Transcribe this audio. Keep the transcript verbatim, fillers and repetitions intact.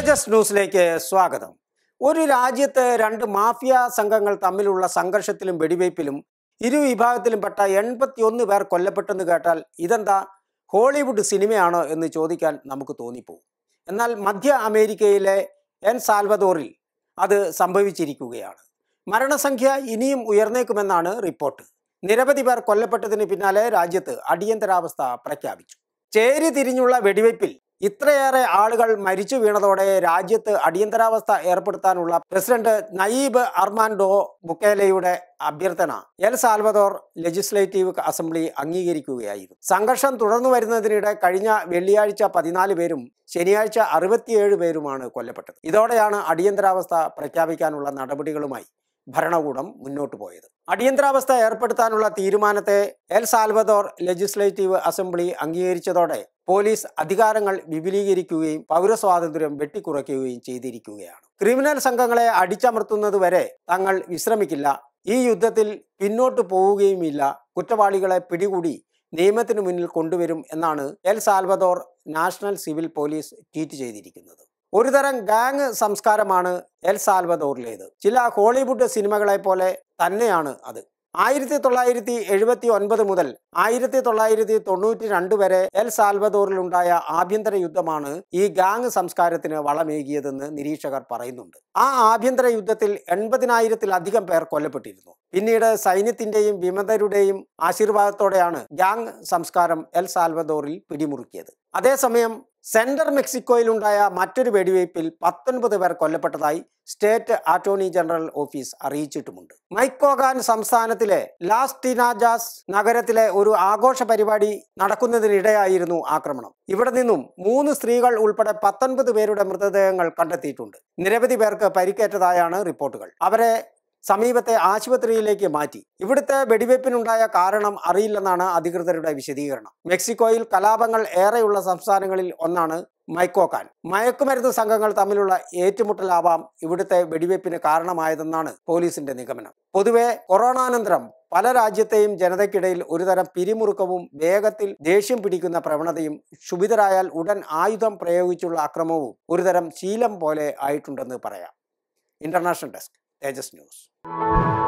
തേജസ് ന്യൂസിലേക്ക് സ്വാഗതം. ഒരു രാജ്യത്ത് രണ്ട് മാഫിയ സംഘങ്ങൾ തമ്മിലുള്ള സംഘർഷത്തിലും വെടിവയ്പിലും ഇരു വിഭാഗത്തിലും പെട്ട എൺപത്തിയൊന്ന് പേർ കൊല്ലപ്പെട്ടെന്ന് കേട്ടാൽ ഇതെന്താ ഹോളിവുഡ് സിനിമയാണോ എന്ന് ചോദിക്കാൻ നമുക്ക് തോന്നിപ്പോകും. എന്നാൽ മധ്യ അമേരിക്കയിലെ എൽ സാൽവദോറിൽ അത് സംഭവിച്ചിരിക്കുകയാണ്. മരണസംഖ്യ ഇനിയും ഉയർന്നേക്കുമെന്നാണ് റിപ്പോർട്ട്. നിരവധി പേർ കൊല്ലപ്പെട്ടതിന് പിന്നാലെ രാജ്യത്ത് അടിയന്തരാവസ്ഥ പ്രഖ്യാപിച്ചു. ചേരി തിരിഞ്ഞുള്ള വെടിവയ്പിൽ ഇത്രയേറെ ആളുകൾ മരിച്ചു വീണതോടെ രാജ്യത്ത് അടിയന്തരാവസ്ഥ ഏർപ്പെടുത്താനുള്ള പ്രസിഡന്റ് നയീബ് അർമാൻഡോ ബുക്കേലയുടെ അഭ്യർത്ഥന എൽ സാൽവദോർ ലെജിസ്ലേറ്റീവ് അസംബ്ലി അംഗീകരിക്കുകയായിരുന്നു. സംഘർഷം തുടർന്നു വരുന്നതിനിടെ കഴിഞ്ഞ വെള്ളിയാഴ്ച പതിനാല് പേരും ശനിയാഴ്ച അറുപത്തിയേഴ് പേരുമാണ് കൊല്ലപ്പെട്ടത്. ഇതോടെയാണ് അടിയന്തരാവസ്ഥ പ്രഖ്യാപിക്കാനുള്ള നടപടികളുമായി ഭരണകൂടം മുന്നോട്ടു പോയത്. അടിയന്തരാവസ്ഥ ഏർപ്പെടുത്താനുള്ള തീരുമാനത്തെ എൽ സാൽവദോർ ലെജിസ്ലേറ്റീവ് അസംബ്ലി അംഗീകരിച്ചതോടെ പോലീസ് അധികാരങ്ങൾ വിപുലീകരിക്കുകയും പൗരസ്വാതന്ത്ര്യം വെട്ടിക്കുറയ്ക്കുകയും ചെയ്തിരിക്കുകയാണ്. ക്രിമിനൽ സംഘങ്ങളെ അടിച്ചമർത്തുന്നതുവരെ തങ്ങൾ വിശ്രമിക്കില്ല, ഈ യുദ്ധത്തിൽ പിന്നോട്ട് പോവുകയുമില്ല, കുറ്റവാളികളെ പിടികൂടി നിയമത്തിന് മുന്നിൽ കൊണ്ടുവരും എന്നാണ് El Salvador national civil police tweet ചെയ്തിരിക്കുന്നത്. ഒരുതരം ഗാങ് സംസ്കാരമാണ് എൽ സാൽവദോറിലേത്. ചില ഹോളിവുഡ് സിനിമകളെ പോലെ തന്നെയാണ് അത്. ആയിരത്തി തൊള്ളായിരത്തി എഴുപത്തി ഒൻപത് മുതൽ ആയിരത്തി തൊള്ളായിരത്തി തൊണ്ണൂറ്റി രണ്ട് വരെ എൽ സാൽവദോറിലുണ്ടായ ആഭ്യന്തര യുദ്ധമാണ് ഈ ഗാങ് സംസ്കാരത്തിന് വളമേകിയതെന്ന് നിരീക്ഷകർ പറയുന്നുണ്ട്. ആ ആഭ്യന്തര യുദ്ധത്തിൽ എൺപതിനായിരത്തിലധികം പേർ കൊല്ലപ്പെട്ടിരുന്നു. പിന്നീട് സൈന്യത്തിന്റെയും വിമതരുടെയും ആശീർവാദത്തോടെയാണ് ഗാങ് സംസ്കാരം എൽ സാൽവദോറിൽ പിടിമുറുക്കിയത്. അതേസമയം സെൻട്രൽ മെക്സിക്കോയിലുണ്ടായ മറ്റൊരു വെടിവയ്പിൽ പത്തൊൻപത് പേർ കൊല്ലപ്പെട്ടതായി സ്റ്റേറ്റ് അറ്റോർണി ജനറൽ ഓഫീസ് അറിയിച്ചിട്ടുമുണ്ട്. മൈക്കോഗാൻ സംസ്ഥാനത്തിലെ ലാസ് ടീനാജാസ് നഗരത്തിലെ ഒരു ആഘോഷ പരിപാടി നടക്കുന്നതിനിടെയായിരുന്നു ആക്രമണം. ഇവിടെ നിന്നും മൂന്ന് സ്ത്രീകൾ ഉൾപ്പെടെ പത്തൊൻപത് പേരുടെ മൃതദേഹങ്ങൾ കണ്ടെത്തിയിട്ടുണ്ട്. നിരവധി പേർക്ക് പരിക്കേറ്റതായാണ് റിപ്പോർട്ടുകൾ. അവരെ സമീപത്തെ ആശുപത്രിയിലേക്ക് മാറ്റി. ഇവിടുത്തെ വെടിവയ്പ്പിനുണ്ടായ കാരണം അറിയില്ലെന്നാണ് അധികൃതരുടെ വിശദീകരണം. മെക്സിക്കോയിൽ കലാപങ്ങൾ ഏറെയുള്ള സംസ്ഥാനങ്ങളിൽ ഒന്നാണ് മൈക്കോഗാൻ. മയക്കുമരുന്ന് സംഘങ്ങൾ തമ്മിലുള്ള ഏറ്റുമുട്ടലാവാം ഇവിടുത്തെ വെടിവയ്പ്പിന് കാരണമായതെന്നാണ് പോലീസിന്റെ നിഗമനം. പൊതുവെ കൊറോണാനന്തരം പല രാജ്യത്തെയും ജനതയ്ക്കിടയിൽ ഒരുതരം പിരിമുറുക്കവും വേഗത്തിൽ ദേഷ്യം പിടിക്കുന്ന പ്രവണതയും ക്ഷുഭിതരായാൽ ഉടൻ ആയുധം പ്രയോഗിച്ചുള്ള അക്രമവും ഒരുതരം ശീലം പോലെ ആയിട്ടുണ്ടെന്ന് പറയാം. International desk, Thejas News.